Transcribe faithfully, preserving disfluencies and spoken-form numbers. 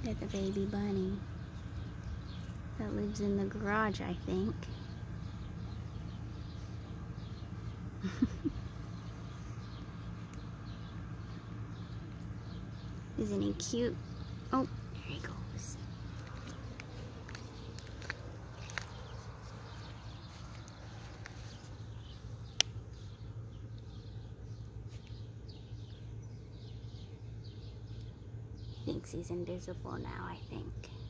at the baby bunny that lives in the garage, I think. Isn't he cute? Oh, there he goes. Thinks he's invisible now, I think.